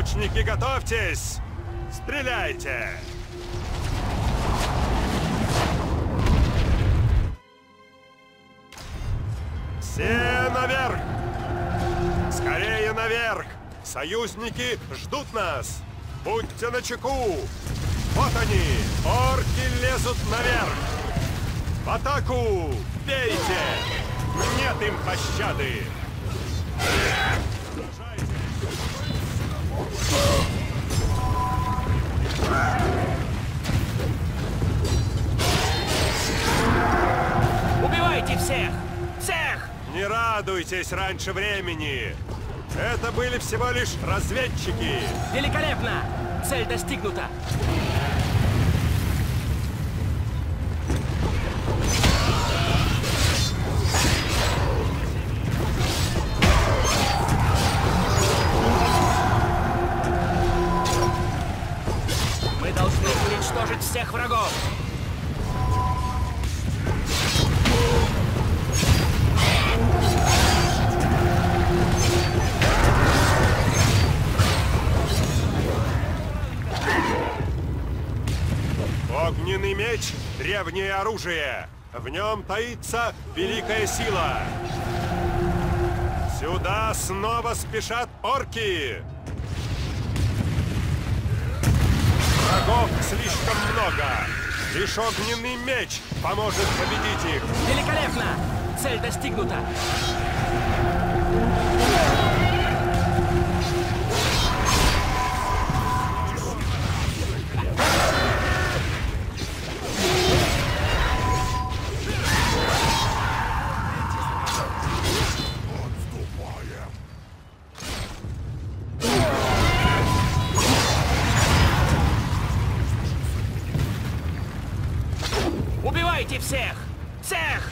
Лучники, готовьтесь! Стреляйте! Все наверх! Скорее наверх! Союзники ждут нас! Будьте начеку! Вот они! Орки лезут наверх! В атаку! Бейте! Нет им пощады! Убивайте всех! Всех! Не радуйтесь раньше времени! Это были всего лишь разведчики! Великолепно! Цель достигнута! Мы должны уничтожить всех врагов! Огненный меч — древнее оружие. В нем таится великая сила. Сюда снова спешат орки. Врагов слишком много. Лишь огненный меч поможет победить их. Великолепно! Цель достигнута! Убивайте всех! Всех!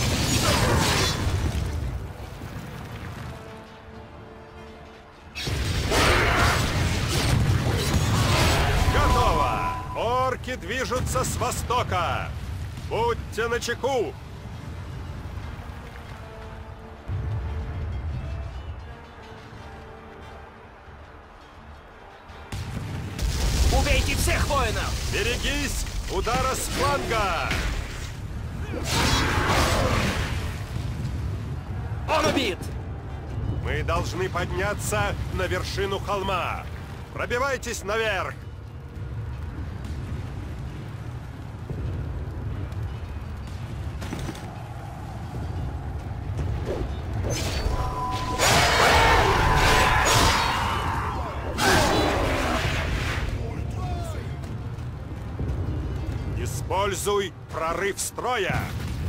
Готово! Орки движутся с востока. Будьте начеку! Убейте всех воинов! Берегись удара с фланга! Он убит! Мы должны подняться на вершину холма. Пробивайтесь наверх! Используй прорыв строя!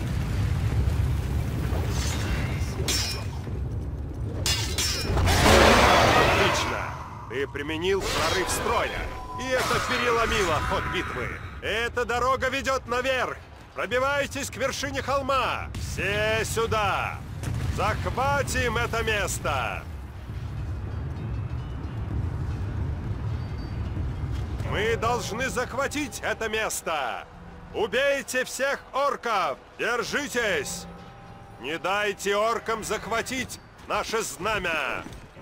Отлично! Ты применил прорыв строя, и это переломило ход битвы. Эта дорога ведет наверх! Пробивайтесь к вершине холма! Все сюда! Захватим это место! Мы должны захватить это место! Убейте всех орков! Держитесь! Не дайте оркам захватить наше знамя!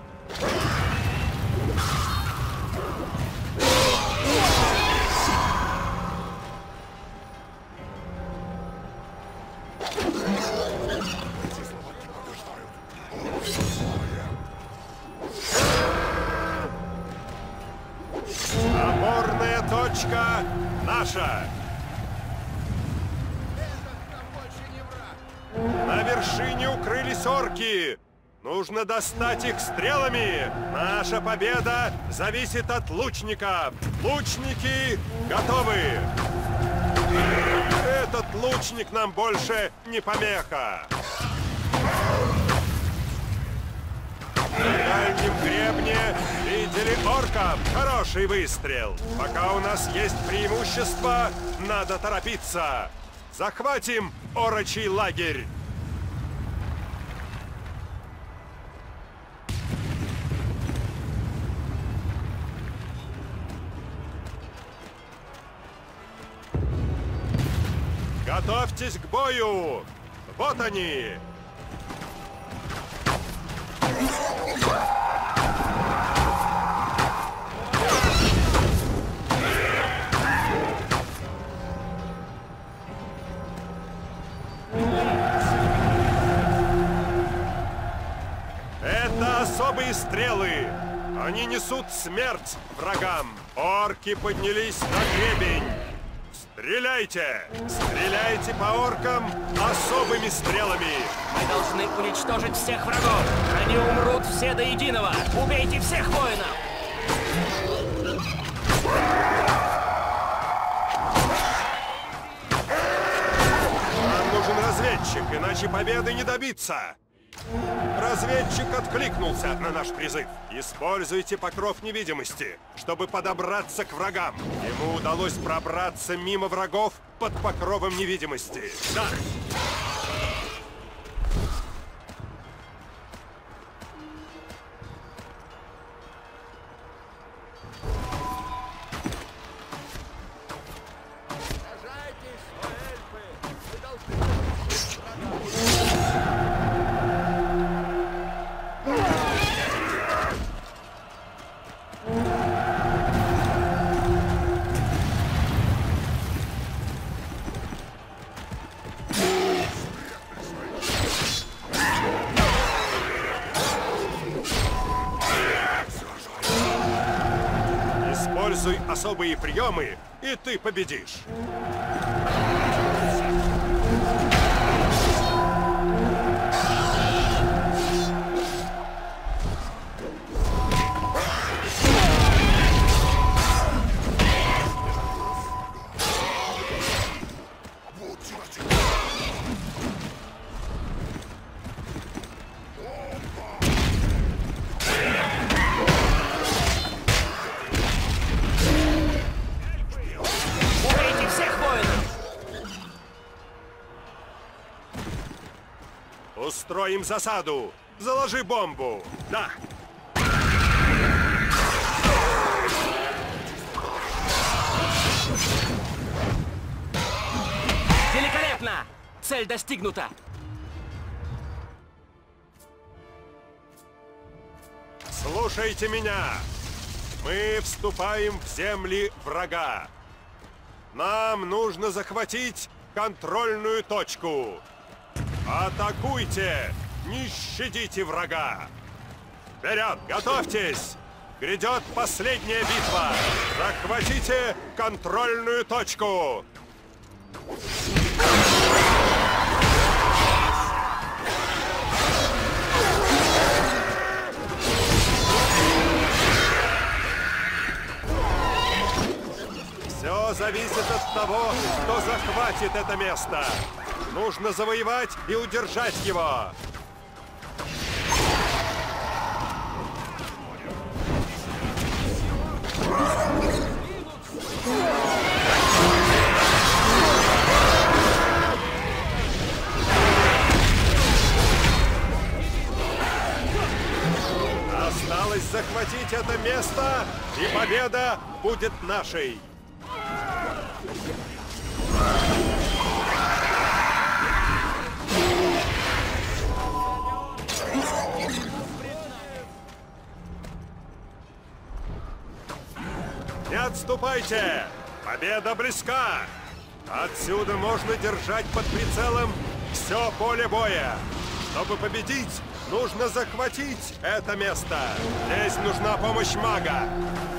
Опорная точка наша! На вершине укрылись орки! Нужно достать их стрелами! Наша победа зависит от лучников! Лучники готовы! Этот лучник нам больше не помеха! На дальнем гребне видели орков! Хороший выстрел! Пока у нас есть преимущество, надо торопиться! Захватим орочий лагерь! Готовьтесь к бою! Вот они! стрелы! Они несут смерть врагам! Орки поднялись на гребень! Стреляйте! Стреляйте по оркам особыми стрелами! Мы должны уничтожить всех врагов! Они умрут все до единого! Убейте всех воинов! Нам нужен разведчик, иначе победы не добиться! Разведчик откликнулся на наш призыв. Используйте покров невидимости, чтобы подобраться к врагам. Ему удалось пробраться мимо врагов под покровом невидимости. Да! Используй особые приемы, и ты победишь. Устроим засаду! Заложи бомбу! Да! Великолепно! Цель достигнута! Слушайте меня! Мы вступаем в земли врага. Нам нужно захватить контрольную точку. Атакуйте! Не щадите врага! Вперед! Готовьтесь! Грядет последняя битва! Захватите контрольную точку! Все зависит от того, кто захватит это место. Нужно завоевать и удержать его. Осталось захватить это место, и победа будет нашей. Не отступайте! Победа близка! Отсюда можно держать под прицелом все поле боя. Чтобы победить, нужно захватить это место. Здесь нужна помощь мага.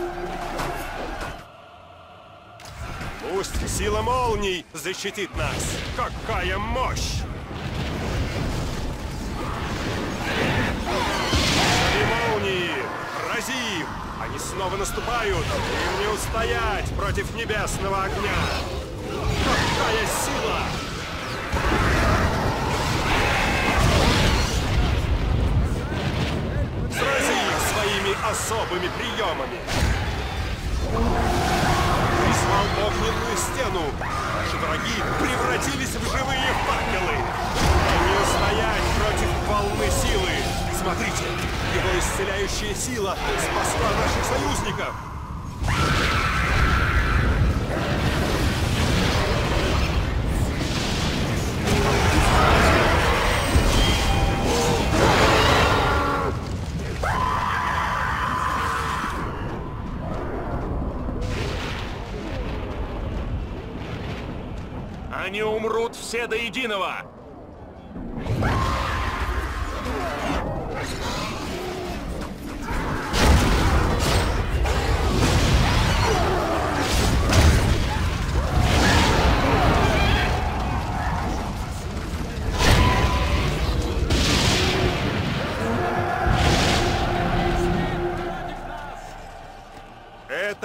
Пусть сила молний защитит нас. Какая мощь! Шари молнии! Рази! Они снова наступают! Им не устоять против небесного огня! Какая сила! Срази их своими особыми приемами! Призвал огненную стену! Наши враги превратились в живые факелы! Им не устоять против волны силы! Смотрите, его исцеляющая сила спасла наших союзников! Они умрут все до единого!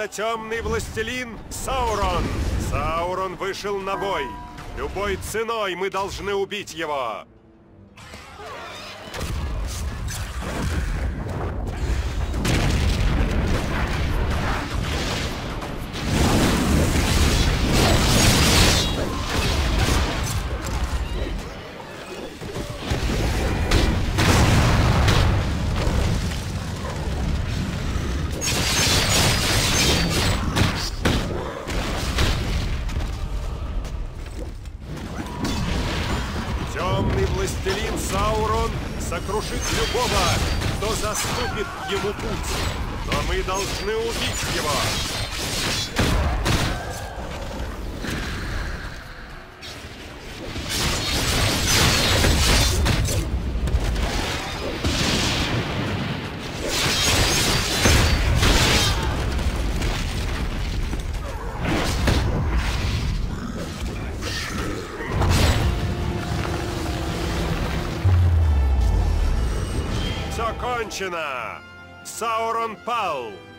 Это темный властелин Саурон. Саурон вышел на бой. Любой ценой мы должны убить его. Темный властелин Саурон сокрушит любого, кто заступит ему путь. Но мы должны убить его. Все кончено! Саурон пал!